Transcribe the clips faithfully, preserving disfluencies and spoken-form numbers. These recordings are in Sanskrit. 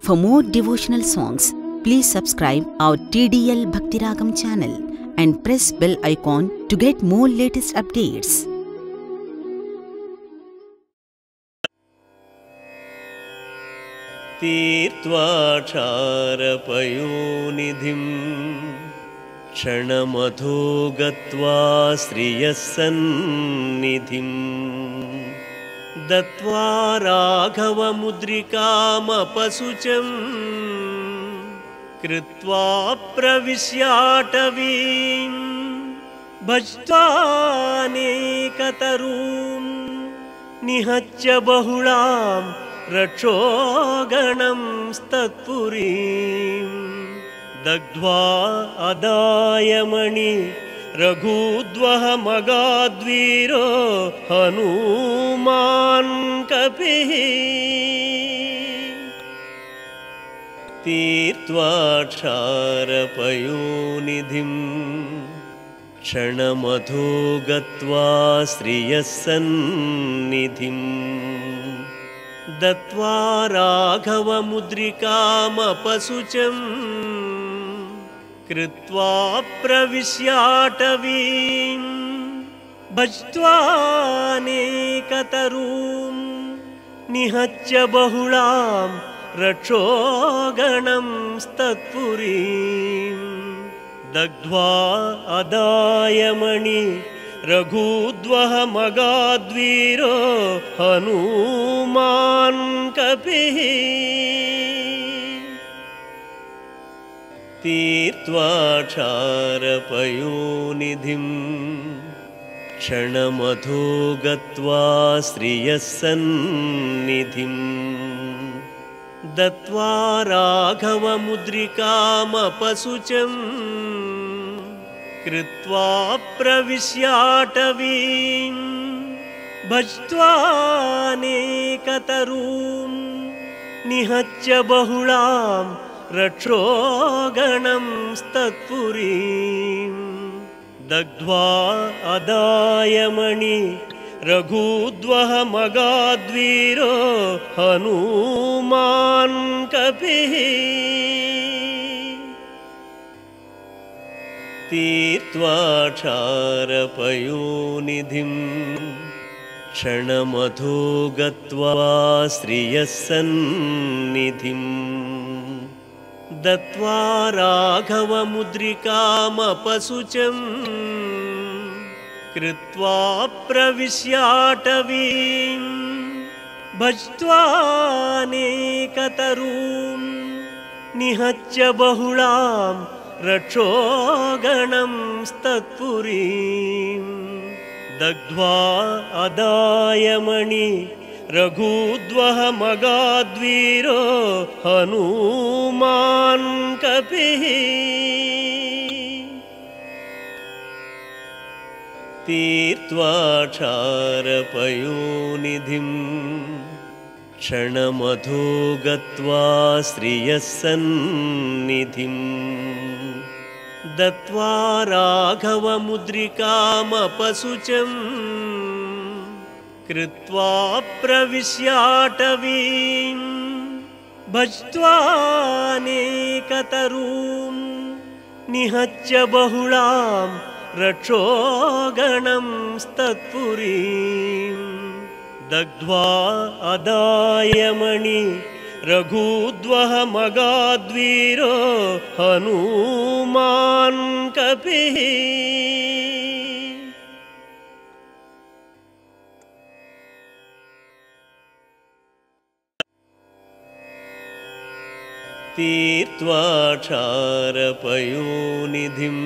For more devotional songs, please subscribe our T D L Bhaktiragam channel and press bell icon to get more latest updates. तीर्त्वाक्षारपयोनिधिं क्षणमधो गत्वा श्रियस्सन्निधिं दत्त्वा राघवमुद्रिकामपशुचं कृत्वा प्रविश्याटवीं भज्त्वानेकतरूं निहत्य बहुलां रक्षोगणं तत्पुरीं दग्ध्वा अदायमणि रघुद्वह मगाद्वीरो हनुमान् कपिः तीर्त्वाक्षारपयोनिधिं क्षणमधो गत्वा श्रियस्सन्निधिं दत्त्वा राघवमुद्रिकामपशुचं कृत्वा प्रविश्याटवीं भज्त्वानेकतरूं निहत्य बहुलां रक्षोगणं तत्पुरीं दग्ध्वा अदायमणि रघुद्वह मगाद्वीरो हनुमान् कपिः तीर्त्वाक्षारपयोनिधिं क्षणमधो गत्वा श्रियस्सन्निधिं दत्त्वा राघवमुद्रिकामपशुचं कृत्वा प्रविश्याटवीं भज्त्वानेकतरूं निहत्य बहुलां रक्षोगणं तत्पुरीं दग्ध्वा अदायमणि रघुद्वह मगाद्वीरो हनुमान् कपिः तीर्त्वाक्षारपयोनिधिं क्षणमधो गत्वा श्रियस्सन्निधिं दत्त्वा राघवमुद्रिकामपशुचं कृत्वा प्रविश्याटवीं भज्त्वानेकतरूं निहत्य बहुलां रक्षोगणं तत्पुरीं दग्ध्वा अदायमणि रघुद्वह मगाद्वीरो हनुमान् कपिः तीर्त्वाक्षारपयोनिधिं क्षणमधो गत्वा श्रियस्सन्निधिं दत्त्वा राघवमुद्रिकामपशुचं कृत्वा प्रविश्याटवीं भज्त्वानेकतरूं निहत्य बहुलां रक्षोगणं तत्पुरीं दग्ध्वा अदायमणि रघुद्वह मगाद्वीरो हनुमान् कपिः तीर्त्वाक्षारपयोनिधिं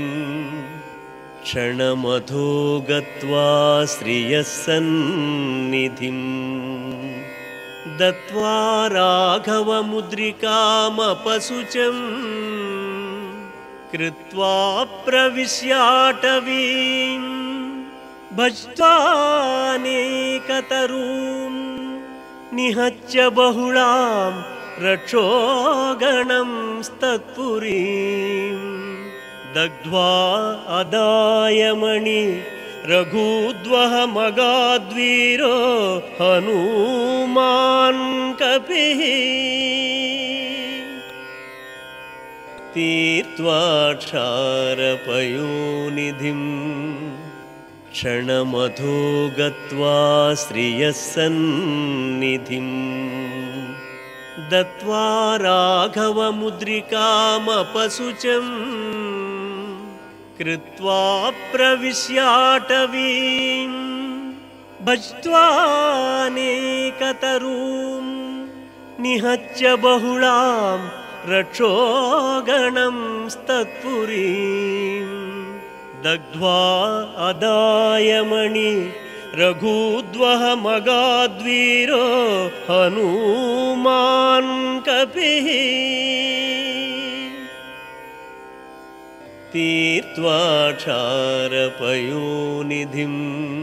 क्षणमधो गत्वा श्रियस्सन्निधिं दत्त्वा राघवमुद्रिकामपशुचं कृत्वा प्रविश्याटवीं भज्त्वानेकतरूं निहत्य बहुलां रक्षोगणं तत्पुरीं दग्ध्वा अदायमणि रघुद्वह मगाद्वीरो हनुमान् कपिः। तीर्त्वाक्षारपयोनिधिं क्षणमधो गत्वा श्रियः सन्निधिं दत्त्वा राघवमुद्रिकामपशुचं कृत्वा प्रविश्याटवीं भज्त्वानेकतरूं निहत्य बहुलां रक्षोगणं तत्पुरीं दग्ध्वा अदायमणि रघुद्वह मगाद्वीरो हनुमान् कपिः तीर्त्वाक्षारपयोनिधिं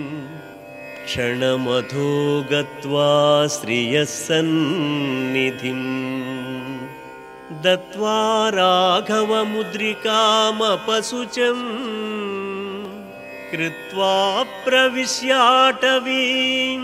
क्षणमधो गत्वा श्रियः सन्निधिं दत्त्वा राघवमुद्रिकामपशुचं कृत्वा प्रविश्याटवीं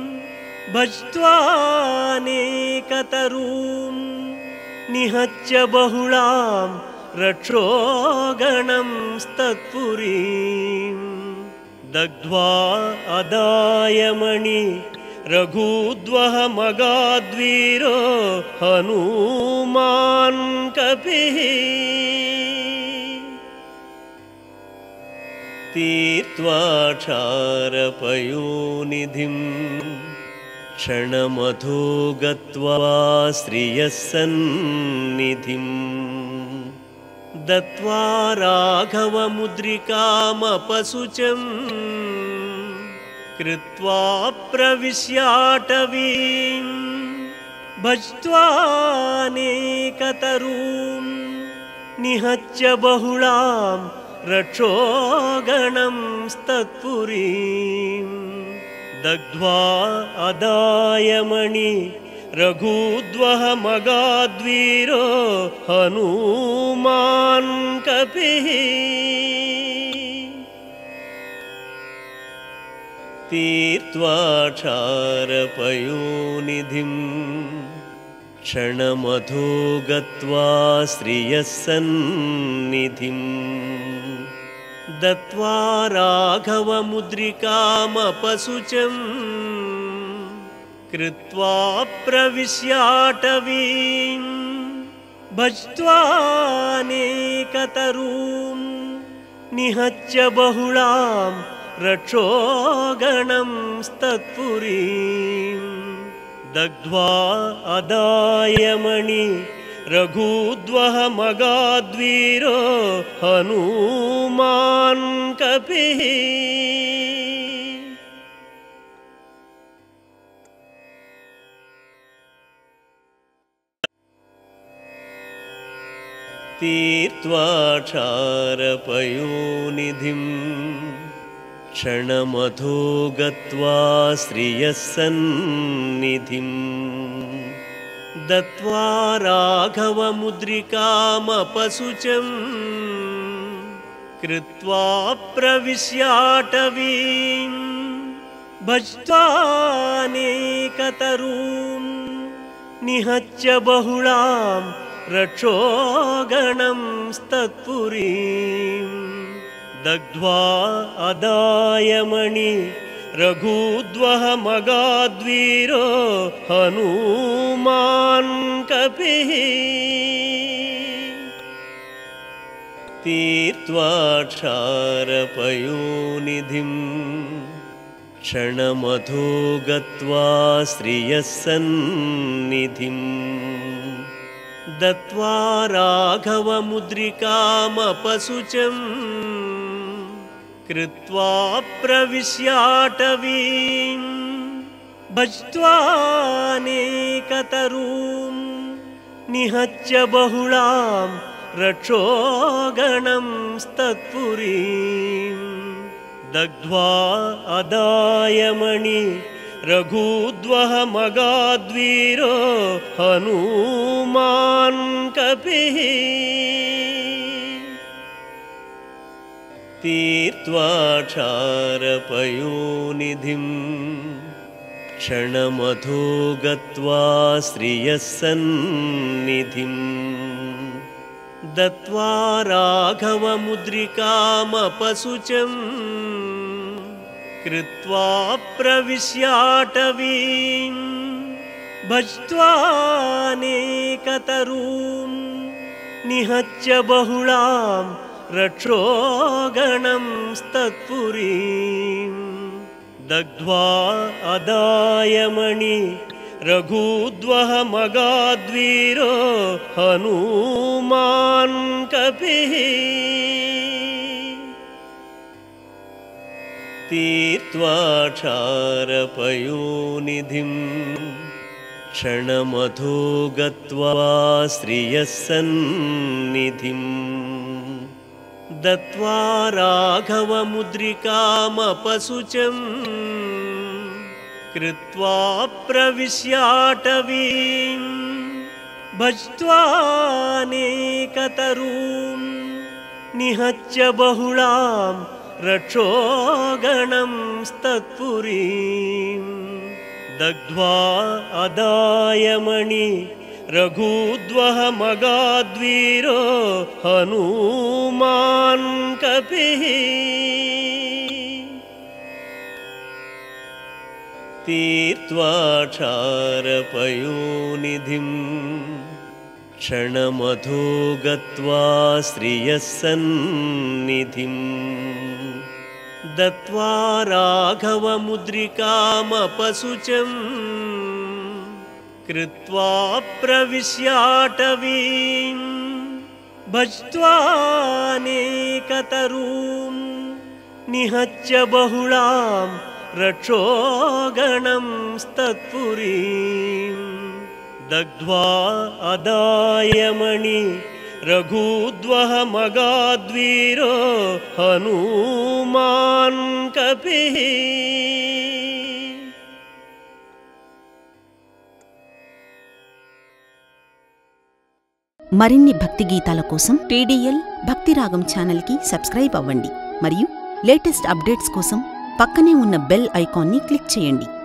भज्त्वानेकतरूं निहत्य बहुलां रक्षोगणं तत्पुरीं दग्ध्वा अदायमणि रघुद्वह मगाद्वीरो हनुमान् कपिः तीर्त्वाक्षारपयोनिधिं क्षणमधो गत्वा श्रियः सन्निधिं दत्त्वा राघवमुद्रिकामपशुचं कृत्वा प्रविश्याटवीं भज्त्वानेकतरूं निहत्य बहुलां रक्षोगणं तत्पुरीं दग्ध्वा अदायमणि रघुद्वह मगाद्वीरो हनुमान् कपिः तीर्त्वाक्षारपयोनिधिं क्षणमधो गत्वा श्रियः सन्निधिं दत्त्वा राघवमुद्रिकामपशुचं कृत्वा प्रविश्याटवीं भज्त्वानेकतरूं निहत्य बहुलां रक्षोगणं तत्पुरीं दग्ध्वा अदायमणि रघुद्वह मगाद्वीरो हनुमान् कपिः तीर्त्वाक्षारपयोनिधिं क्षणमधो गत्वा श्रियः सन्निधिं दत्त्वा राघवमुद्रिकामपशुचं कृत्वा प्रविश्याटवीं भज्त्वानेकतरूं निहत्य बहुलां रक्षोगणं तत्पुरीं दग्ध्वा अदायमणि रघुद्वह मगाद्वीरो हनुमान् कपिः तीर्त्वाक्षारपयोनिधिं क्षणमधो गत्वा श्रियः सन्निधिं दत्त्वा राघवमुद्रिकामपशुचं कृत्वा प्रविश्याटवीं भज्त्वानेकतरूं निहत्य बहुलां रक्षोगणं तत्पुरीं दग्ध्वा अदायमणि रघुद्वह मगाद्वीरो हनुमान् कपिः तीर्त्वाक्षारपयोनिधिं क्षणमधो गत्वा श्रियः सन्निधिं दत्त्वा राघवमुद्रिकामपशुचम् कृत्वा प्रविश्याटवीं भज्त्वानेकतरूं निहत्य बहुलां रक्षोगणंस्तत्पुरीं दग्ध्वा अदायमणि रघुद्वहमगाद्वीरो हनूमान् कपिः तीर्त्वा क्षारपयोनिधिं क्षणमधो गत्वा श्रियस्सन्निधिं दत्त्वा राघवमुद्रिकामपशुचम् कृत्वा प्रविश्याटवीं भज्त्वानेकतरूं निहत्य बहुलां रक्षोगणंस्तत्पुरीं दग्ध्वा अदायमणि रघुद्वहमगाद्वीरो हनूमान् कपिः तीर्त्वा क्षारपयोनिधिं क्षणमधो गत्वा श्रियस्सन्निधिं दत्त्वा राघवमुद्रिकामपशुचम् कृत्वा प्रविश्याटवीं भज्त्वानेकतरूं निहत्य बहुलां रक्षोगणंस्तत्पुरीं दग्ध्वा अदायमणि रघुद्वहमगाद्वीरो हनूमान् कपिः మరిన్ని భక్తి గీతాల కోసం టీడీఎల్ భక్తిరాగం ఛానల్కి సబ్స్క్రైబ్ అవ్వండి మరియు లేటెస్ట్ అప్డేట్స్ కోసం పక్కనే ఉన్న బెల్ ఐకాన్ని క్లిక్ చేయండి.